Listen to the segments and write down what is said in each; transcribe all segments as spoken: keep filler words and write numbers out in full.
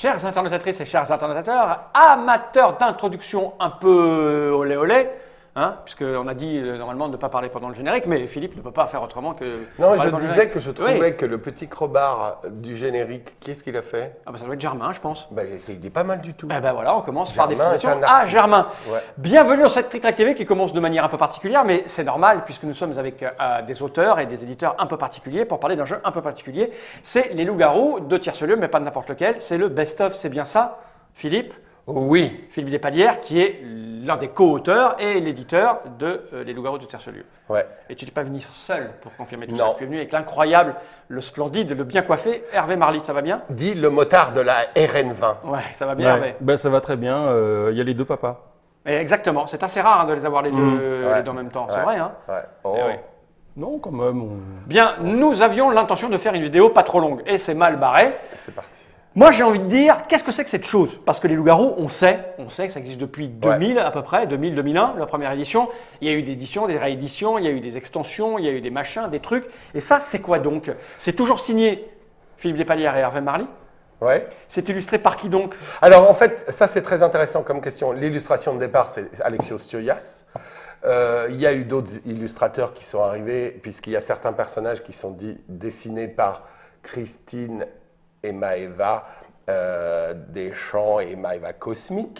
Chères internautatrices et chers internautateurs, amateurs d'introduction un peu olé olé, hein, puisqu'on a dit euh, normalement de ne pas parler pendant le générique, mais Philippe ne peut pas faire autrement que. Non, je disais que je trouvais oui. que le petit crobard du générique, qu'est-ce qu'il a fait? Ah bah ça doit être Germain, je pense. Ben, il est pas mal du tout. Eh ben voilà, on commence Germain par des félicitations est un à artiste. Germain. Ouais. Bienvenue dans cette Trick Track T V qui commence de manière un peu particulière, mais c'est normal puisque nous sommes avec euh, des auteurs et des éditeurs un peu particuliers pour parler d'un jeu un peu particulier. C'est Les Loups-Garous de Tierce-Lieu, mais pas de n'importe lequel. C'est le best-of, c'est bien ça, Philippe? Oui. Philippe Despalières, qui est l'un des co-auteurs et l'éditeur de euh, Les Loups-Garous de Tierce-Lieu. Ouais. Et tu n'es pas venu seul pour confirmer tout Non. ça. Tu es venu avec l'incroyable, le splendide, le bien coiffé Hervé Marly. Ça va bien? Dit le motard de la R N vingt. Ouais, ça va bien, Ouais. Hervé. Ben, ça va très bien, il euh, y a les deux papas. Et exactement, c'est assez rare hein, de les avoir les deux, Mmh. les Ouais. deux en même temps. C'est Ouais. vrai, hein? Ouais. Oh. Eh ouais. Non, quand même. On... Bien, nous avions l'intention de faire une vidéo pas trop longue et c'est mal barré. C'est parti. Moi, j'ai envie de dire, qu'est-ce que c'est que cette chose? Parce que les loups-garous, on sait, on sait que ça existe depuis deux mille à peu près, deux mille, deux mille un, la première édition. Il y a eu des éditions, des rééditions, il y a eu des extensions, il y a eu des machins, des trucs. Et ça, c'est quoi donc? C'est toujours signé Philippe Despalières et Hervé Marly. Ouais. C'est illustré par qui donc? Alors en fait, ça c'est très intéressant comme question. L'illustration de départ, c'est Alexios Stioias. Euh, il y a eu d'autres illustrateurs qui sont arrivés, puisqu'il y a certains personnages qui sont dit, dessinés par Christine et Maëva euh, Deschamps et Maëva Cosmic.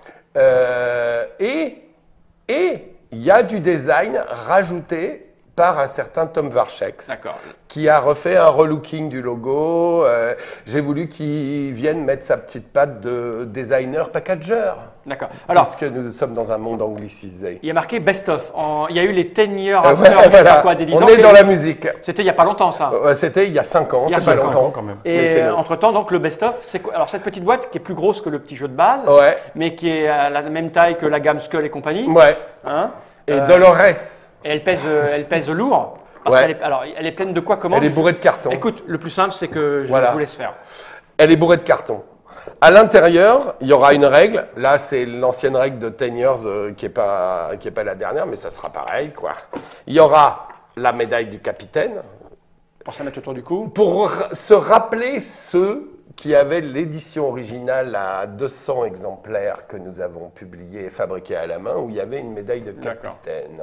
Euh, et et il y a du design rajouté par un certain Tom Varchex, D'accord. qui a refait un relooking du logo. Euh, J'ai voulu qu'il vienne mettre sa petite patte de designer packager. D'accord. Alors, Puisque nous sommes dans un monde anglicisé. il y a marqué Best of. En- Il y a eu les ten years Euh, after, ouais, je sais voilà. pas quoi, des dix On ans. est dans la musique. C'était il n'y a pas longtemps ça. Euh, C'était il y a cinq ans, Il y a c'est pas cinq longtemps. ans, quand même. Mais Et c'est le- entre-temps, donc le best-of, c'est quoi? Alors cette petite boîte qui est plus grosse que le petit jeu de base, Ouais, mais qui est à la même taille que la gamme Skull et compagnie. ouais. Hein Et Euh, Dolores, Et elle pèse, euh, elle pèse lourd. Parce Ouais. qu'elle est, alors, elle est pleine de quoi? Comment? elle est bourrée de carton. Écoute, le plus simple, c'est que je Voilà. vous laisse faire. Elle est bourrée de carton. À l'intérieur, il y aura une règle. Là, c'est l'ancienne règle de ten years euh, qui n'est pas, qui est pas la dernière, mais ça sera pareil, quoi. Il y aura la médaille du capitaine. Pour se mettre autour du cou. Pour r- se rappeler ceux qui avaient l'édition originale à deux cents exemplaires que nous avons publiée et fabriquée à la main, où il y avait une médaille de D'accord. capitaine.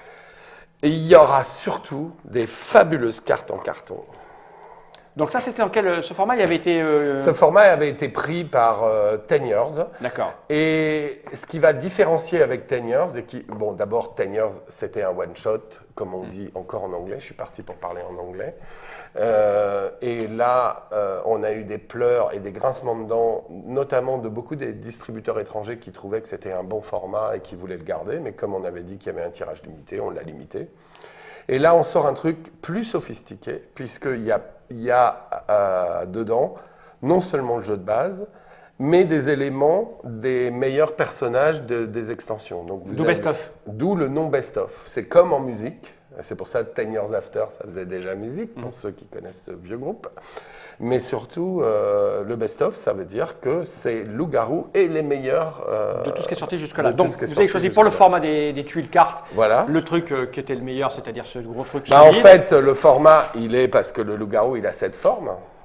Et il y aura surtout des fabuleuses cartes en carton. Donc ça, c'était en quel... Ce format, il avait été... euh, Ce format avait été pris par euh, ten years. D'accord. Et ce qui va différencier avec ten years, et qui, bon, d'abord, ten years, c'était un one-shot, comme on dit encore en anglais. Je suis parti pour parler en anglais. Euh, et là, euh, on a eu des pleurs et des grincements de dents, notamment de beaucoup des distributeurs étrangers qui trouvaient que c'était un bon format et qui voulaient le garder. Mais comme on avait dit qu'il y avait un tirage limité, on l'a limité. Et là, on sort un truc plus sophistiqué, puisqu'il y a, il y a euh, dedans non seulement le jeu de base, mais des éléments des meilleurs personnages de- des extensions. Donc vous D'où avez- best-of. D'où le nom best-of. C'est comme en musique. C'est pour ça que ten years after, ça faisait déjà musique, pour ceux qui connaissent ce vieux groupe. Mais surtout, euh, le best-of, ça veut dire que c'est Loup-Garou et les meilleurs. euh, De tout ce qui est sorti jusque-là. de tout Donc, ce qui est vous avez sorti choisi pour le jusque-là. format des, des tuiles cartes, Voilà. le truc euh, qui était le meilleur, c'est-à-dire ce gros truc Bah, en solide. fait, le format, il est parce que le loup-garou, il a cette forme.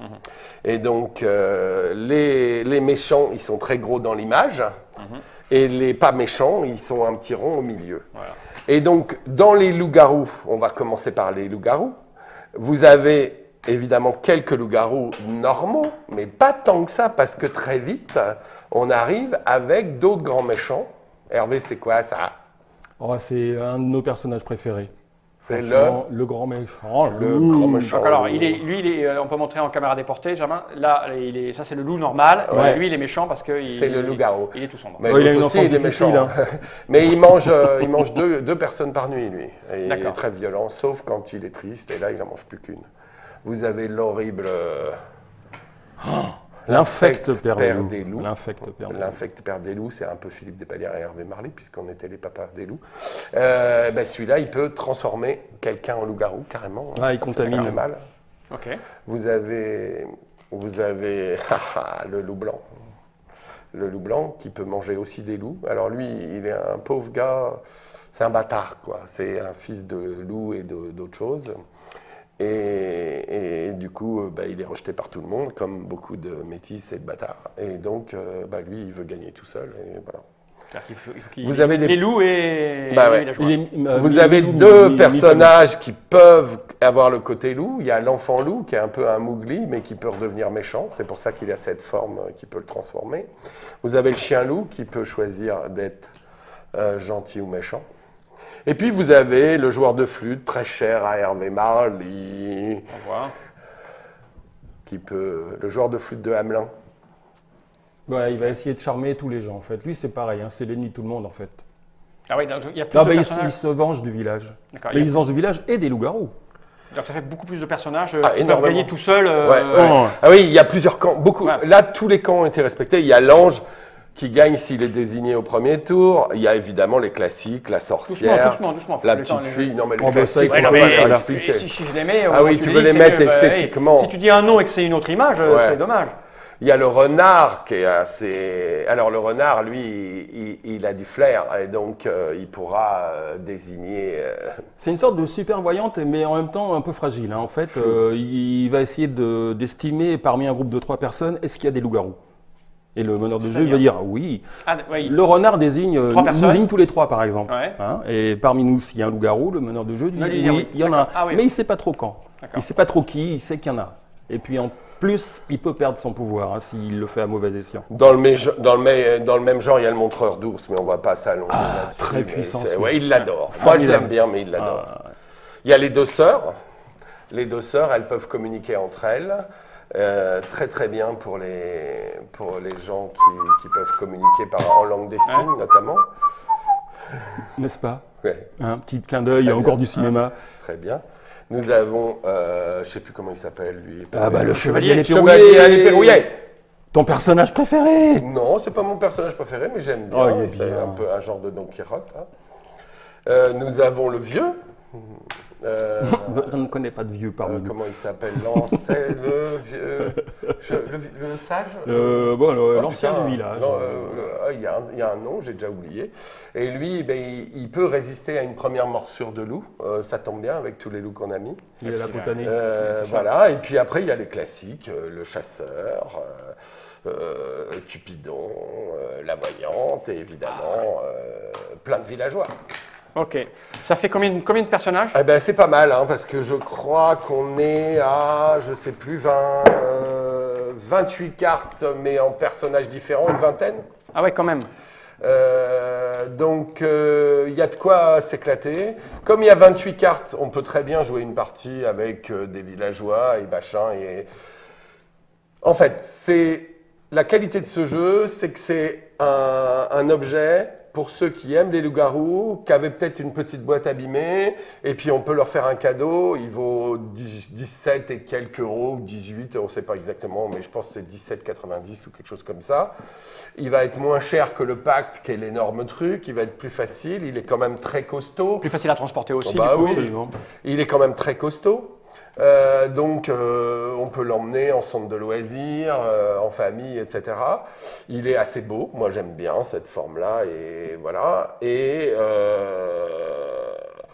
Et donc, euh, les, les méchants, ils sont très gros dans l'image. Et les pas méchants, ils sont un petit rond au milieu. Voilà. Et donc, dans les loups-garous, on va commencer par les loups-garous. Vous avez évidemment quelques loups-garous normaux, mais pas tant que ça, parce que très vite, on arrive avec d'autres grands méchants. Hervé, c'est quoi ça? Oh, c'est un de nos personnages préférés. C'est le, Franchement, le grand méchant. le loup. grand méchant. Donc alors, il est, lui, il est, euh, on peut montrer en caméra déportée, Germain. Là, il est, ça c'est le loup normal. Ouais. Et lui, il est méchant parce que il- C'est le loup-garou. Il est tout sombre. Mais Ouais, il a l'autre une aussi, enfance il est difficile, méchant. hein. Mais il mange, euh, il mange deux, deux personnes par nuit, lui. Et il D'accord. est très violent, sauf quand il est triste, et là, il n'en mange plus qu'une. Vous avez l'horrible... euh, L'infecte père, père des des loups. L'infecte père des loups. L'infecte père des loups, c'est un peu Philippe Despalières et Hervé Marly, puisqu'on était les papas des loups. Euh, ben, celui-là, il peut transformer quelqu'un en loup-garou, carrément. Ah, il Ça fait- contamine. Ça fait mal. Ok. Vous avez, vous avez haha, le loup blanc. Le loup blanc qui peut manger aussi des loups. Alors lui, il est un pauvre gars, c'est un bâtard, quoi. C'est un fils de loup et de- d'autres choses. Et, et du coup, euh, bah, il est rejeté par tout le monde, comme beaucoup de métis et de bâtards. Et donc, euh, bah, lui, il veut gagner tout seul. Et voilà. Il faut, il faut qu'il Vous avez des- les loups et Bah et ouais. les villageois. Il est, euh, Vous mi- avez mi- mi- deux mi- mi- personnages qui peuvent avoir le côté loup. Il y a l'enfant loup qui est un peu un mougli, mais qui peut redevenir méchant. C'est pour ça qu'il a cette forme euh, qui peut le transformer. Vous avez le chien loup qui peut choisir d'être euh, gentil ou méchant. Et puis vous avez le joueur de flûte très cher à Hervé Marly, Au revoir. qui peut, le joueur de flûte de Hamelin. Ouais, il va essayer de charmer tous les gens en fait. Lui c'est pareil, hein, c'est l'ennemi de tout le monde en fait. Ah oui, donc il y a plus Non, de mais il, se- personnages. il se venge du village. D'accord, Mais il y a- ils se vengent du village et des loups-garous. Donc ça fait beaucoup plus de personnages euh, Ah, qui peuvent énormément. gagner tout seuls. euh, Ouais, ouais. Oh. Ah oui, il y a plusieurs camps. Beaucoup. Ouais. Là, tous les camps ont été respectés. Il y a l'ange qui gagne s'il est désigné au premier tour. Il y a évidemment les classiques, la Doucement, sorcière, doucement, doucement. faut la le temps, petite les- fille. Non, mais les Oh, bah, ça, classiques, il on faut va pas pas les- faire là. expliquer. Si, si je les mets, Ah au- oui, tu tu les veux dis, les c'est mettre mieux, bah, hey, esthétiquement. Si tu dis un nom et que c'est une autre image, euh, Ouais. c'est dommage. Il y a le renard qui est assez. Alors, le renard, lui, il, il a du flair et donc euh, il pourra euh, désigner. euh, C'est une sorte de super voyante, mais en même temps un peu fragile. hein. En fait, Flou. euh, il va essayer de- d'estimer parmi un groupe de trois personnes, est-ce qu'il y a des loups-garous? Et le meneur de jeu il va dire oui. Ah, oui. Le renard désigne, euh, Trois nous personnes. désigne tous les trois par exemple. Ouais. Hein, et parmi nous, s'il y a un loup-garou, le meneur de jeu dit Va lui oui, dire oui. il y en a un. D'accord. Ah oui. Mais il ne sait pas trop quand. D'accord. Il ne sait pas trop qui, il sait qu'il y en a. Et puis en plus, il peut perdre son pouvoir hein, s'il le fait à mauvais escient. Dans le, mé- dans, le mé- dans le même genre, il y a le montreur d'ours, mais on ne va pas s'allonger Ah, là-dessus. très mais puissant, c'est- celui-là. Ouais, il l'adore. Moi, je Formidable. l'aime bien, mais il l'adore. Ah, Il y a les deux sœurs. Les deux sœurs, elles peuvent communiquer entre elles. Euh, très très bien pour les, pour les gens qui, qui peuvent communiquer par, en langue des signes, Ouais. notamment. n'est-ce pas? Ouais, Un petit clin d'œil, Très encore bien. du cinéma. très bien. Nous avons, euh, je ne sais plus comment il s'appelle, lui. Ah bah le chevalier à Chevalier, l'épée Chevalier à rouillée. l'épée rouillée. Ton personnage préféré? Non, c'est pas mon personnage préféré, mais j'aime Oh, bien. il est c'est bien. un peu un genre de Don Quichotte. hein. Euh, nous avons le vieux. Euh, Je ne connais pas de vieux parmi euh, nous. comment il s'appelle? L'ancêtre, le vieux, je- le, vi- le sage. Euh, bon, le- Oh, l'ancien putain, du village. non, euh, le- ah, il, y a un, il y a un nom, j'ai déjà oublié. Et lui, ben, il, il peut résister à une première morsure de loup. Euh, ça tombe bien avec tous les loups qu'on a mis. Il est la peau tannée. Euh, c'est ça. voilà. Et puis après, il y a les classiques, euh, le chasseur, euh, euh, Cupidon, euh, la voyante, et évidemment euh, plein de villageois. Ok. Ça fait combien, de- combien de personnages? Eh ben, c'est pas mal, hein, parce que je crois qu'on est à, je sais plus, vingt, euh, vingt-huit cartes, mais en personnages différents, une vingtaine. Ah ouais, quand même. Euh, donc, euh, il y a de quoi s'éclater. Comme il y a vingt-huit cartes, on peut très bien jouer une partie avec euh, des villageois et machin. Et... En fait, c'est la qualité de ce jeu, c'est que c'est un, un objet pour ceux qui aiment les loups-garous, qui avaient peut-être une petite boîte abîmée, et puis on peut leur faire un cadeau. Il vaut dix, dix-sept et quelques euros, dix-huit, on ne sait pas exactement, mais je pense que c'est dix-sept quatre-vingt-dix ou quelque chose comme ça. Il va être moins cher que le pacte, qui est l'énorme truc. Il va être plus facile. Il est quand même très costaud. Plus facile à transporter aussi. Oh bah du coup. oui. Absolument. Il est quand même très costaud. Euh, donc, euh, on peut l'emmener en centre de loisirs, euh, en famille, et cetera. Il est assez beau. Moi, j'aime bien cette forme-là. Et voilà. Et euh,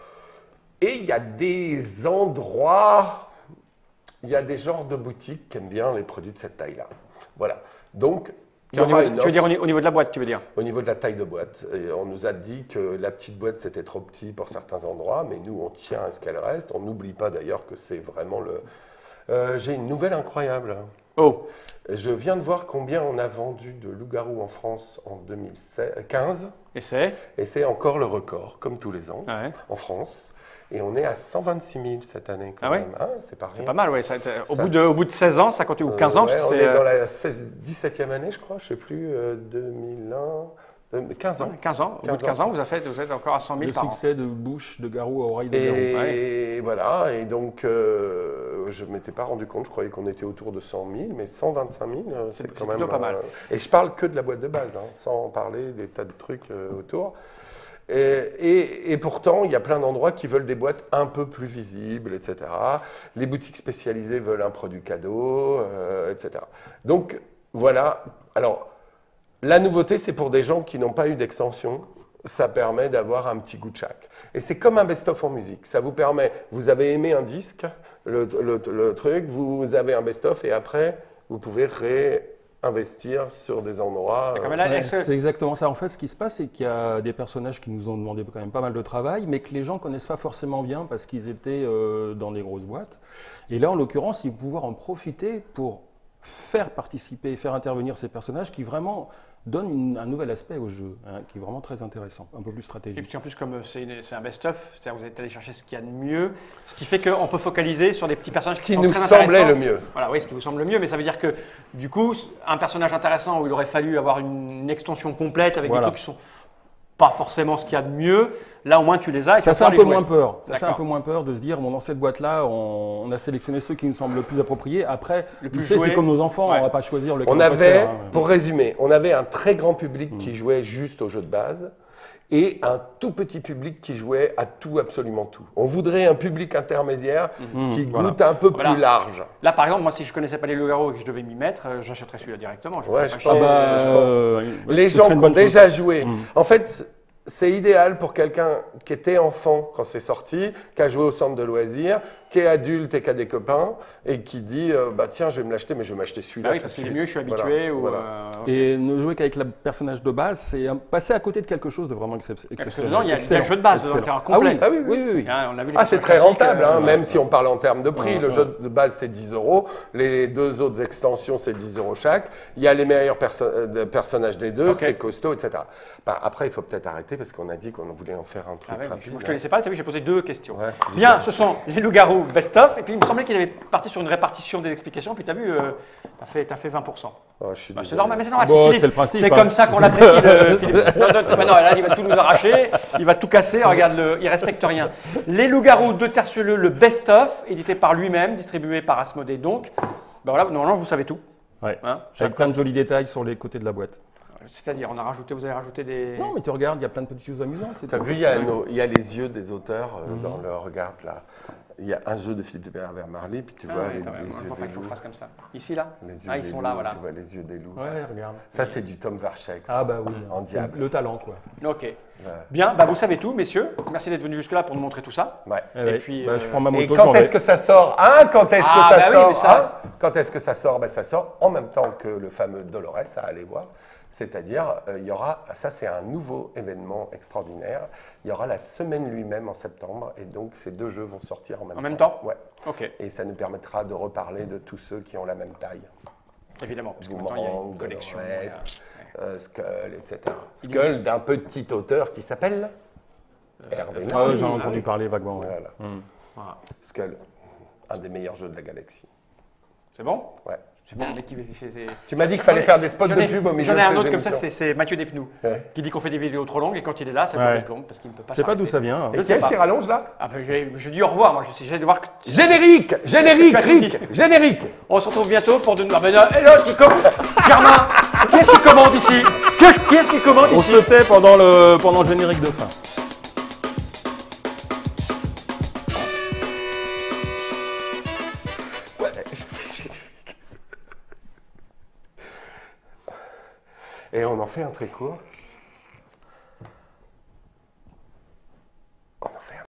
et il y a des endroits, il y a des genres de boutiques qui aiment bien les produits de cette taille-là. Voilà. Donc, il y Au niveau- aura une tu veux offre. dire au ni- au niveau de la boîte, tu veux dire? Au niveau de la taille de boîte, et on nous a dit que la petite boîte c'était trop petit pour certains endroits, mais nous on tient à ce qu'elle reste. On n'oublie pas d'ailleurs que c'est vraiment le. Euh, J'ai une nouvelle incroyable. Oh, Je viens de voir combien on a vendu de loups-garous en France en deux mille quinze, et c'est? et c'est encore le record, comme tous les ans, Ouais. en France. Et on est à cent vingt-six mille cette année quand Ah ouais même. Hein, c'est pas rien. C'est pas mal, ouais. Ça- ça- au, Ça, bout de, au bout de seize ans, ça continue, ou quinze ans, Euh, ouais, parce que on c'est est dans euh, la seize dix-septième année, je crois, je sais plus, euh, deux mille un, euh, quinze ans. quinze ans. Au bout de quinze ans. quinze ans, vous, avez fait, vous êtes encore à cent mille Le par an. succès de bouche de garou à oreille de garou. Et voilà, et donc euh, je ne m'étais pas rendu compte, je croyais qu'on était autour de cent mille, mais cent vingt-cinq mille, euh, c'est C'est- quand c'est même plutôt pas mal. euh, et je parle que de la boîte de base, hein, sans parler des tas de trucs euh, autour. Et, et- et pourtant, il y a plein d'endroits qui veulent des boîtes un peu plus visibles, et cetera. Les boutiques spécialisées veulent un produit cadeau, euh, et cetera. Donc voilà, alors la nouveauté, c'est pour des gens qui n'ont pas eu d'extension. ça permet d'avoir un petit goût de chaque. Et c'est comme un best-of en musique. Ça vous permet, vous avez aimé un disque, le, le, le truc, vous avez un best-of et après, vous pouvez réinvestir sur des endroits. Comme là, Ouais, est-ce- c'est exactement ça. En fait, ce qui se passe, c'est qu'il y a des personnages qui nous ont demandé quand même pas mal de travail, mais que les gens connaissent pas forcément bien parce qu'ils étaient euh, dans des grosses boîtes. Et là, en l'occurrence, ils vont pouvoir en profiter pour faire participer, faire intervenir ces personnages qui vraiment donnent une- un nouvel aspect au jeu, hein, qui est vraiment très intéressant, un peu plus Et stratégique. puis en plus, comme c'est une- c'est un best-of, c'est-à-dire vous êtes allé chercher ce qu'il y a de mieux, ce qui fait qu'on peut focaliser sur des petits personnages Ce qui qui sont nous très semblait intéressants. le mieux. Voilà, oui, ce qui vous semble le mieux, mais ça veut dire que du coup, un personnage intéressant où il aurait fallu avoir une extension complète avec Voilà. des trucs qui sont pas forcément ce qu'il y a de mieux, là au moins tu les as et tu Ça vas fait un pouvoir peu les jouer. moins peur. Ça fait un D'accord. peu moins peur de se dire, bon, dans cette boîte-là, on, on a sélectionné ceux qui nous semblent le plus appropriés. Après, Le tu plus sais, joué. c'est comme nos enfants, Ouais. on va pas choisir le. On avait, pour résumer, on avait un très grand public qui jouait juste au jeu de base et un tout petit public qui jouait à tout, absolument tout. On voudrait un public intermédiaire qui voilà. goûte un peu Voilà. plus large. Là par exemple, moi si je connaissais pas les loups-garous et que je devais m'y mettre, euh, j'achèterais celui-là directement. Je Ouais, ferais je pas pense. chier. Ah bah, je pense. euh, Les ce gens serait qui une ont bonne chose. déjà joué. Mm. En fait, c'est idéal pour quelqu'un qui était enfant quand c'est sorti, qui a joué au centre de loisirs, qui est adulte et qui a des copains, et qui dit euh, bah tiens, je vais me l'acheter, mais je vais m'acheter celui-là. Bah oui, tout parce de qu'il est suite. mieux, je suis Voilà, habitué. Ou, voilà. euh, ok. Et ne jouer qu'avec le personnage de base, c'est un- passer à côté de quelque chose de vraiment excep- exceptionnel. Parce que dedans, il y a- il y a le Excellent. jeu de base, dedans, Excellent. qui est un Ah complet. oui, Ah oui, oui. oui, oui, oui. Hein, on a vu les Ah, c'est très personnages rentable, classiques, hein, euh, même si on parle en termes de prix. Ouais, le ouais. jeu de base, c'est dix euros. Les deux autres extensions, c'est dix euros chaque. Il y a les meilleurs perso- euh, de- personnages des deux, Ok. c'est costaud, et cetera. Bah, après, il faut peut-être arrêter parce qu'on a dit qu'on voulait en faire un truc Ah ouais, mais rapide. moi, je te laissais pas, tu as vu, j'ai posé deux questions. Ouais, Bien, ce sont les loups-garous best-of, et puis il me semblait qu'il avait parti sur une répartition des explications, puis tu as vu, euh, tu as fait, t'as fait vingt pour cent. Oh, je suis Bah, c'est désolé. normal, mais c'est normal, Bon, c'est Philippe. c'est le principe, C'est hein. comme ça qu'on l'apprécie, le Philippe. Non, non, bah non, là, il va tout nous arracher, il va tout casser, regarde, le, il respecte rien. Les loups-garous de Tertieux, le best-of, édité par lui-même, distribué par Asmodée donc. Ben voilà, normalement, vous savez tout. Ouais. Hein. Avec plein de jolis détails sur les côtés de la boîte. C'est-à-dire, on a rajouté, vous avez rajouté des... Non, mais tu regardes, il y a plein de petites choses amusantes. c'est Tu as tout. vu, il y, a nos- il y a les yeux des auteurs euh, Mhm. dans le regard là. Il y a un jeu de Philippe de Berger Marly, puis tu Ah vois ouais, les, quand même, les moi, je yeux vois pas des qu'il faut loups. que je fasse comme ça. Ici, là Les yeux Ah, ils des sont loups, là, voilà. Tu vois les yeux des loups. Ouais, regarde. Ça, c'est du Tom Varchek. ça. Ah bah oui. En diable. Le talent, quoi. Ok. Ouais. Bien, bah, vous savez tout, messieurs. Merci d'être venus jusque-là pour nous montrer tout ça. Ouais. Eh ouais. puis, Bah, euh, je prends ma Et moto, je m'en quand est-ce vais. que ça sort Hein Quand est-ce Ah, que ça bah oui, sort mais ça- Hein Quand est-ce que ça sort Ben, ça sort en même temps que le fameux Dolores à aller voir. C'est-à-dire, euh, il y aura, ça c'est un nouveau événement extraordinaire, il y aura la semaine lui-même en septembre, et donc ces deux jeux vont sortir en même En temps. même temps Ouais. Ok, Et ça nous permettra de reparler de tous ceux qui ont la même taille. évidemment, parce que maintenant, il y a une Boomerang, collection. Dolores, il y a- euh, Skull, et cetera. Skull d'un petit auteur qui s'appelle Hervé Ah ouais, Nardi. j'en ai entendu parler vaguement. ouais. Voilà. Hum. Voilà. Skull, un des meilleurs jeux de la galaxie. C'est bon Ouais. C'est bon, le mec qui fait... c'est- Tu m'as dit qu'il fallait faire des spots J'en de ai- pub au milieu J'en de ai un ces autre comme ça, émissions. c'est c'est Mathieu Despnous, Ouais. qui dit qu'on fait des vidéos trop longues, et quand il est là, ça Ouais. me plombe, parce qu'il ne peut pas Je sais pas d'où s'arrêter. ça vient. hein. Je Et ne qui sais est-ce pas. qui rallonge là Ah, ben, je, je dis au revoir, moi, je- j'essaie de voir que... Générique Générique Tu as tout Rick Générique On se retrouve bientôt pour de... Ah ben, non, et là, qui commande Germain, qui est-ce qui commande ici Qui qui est-ce qui commande On ici se tait pendant le, pendant le générique de fin. Ouais, je fais générique. Et on en fait un très court.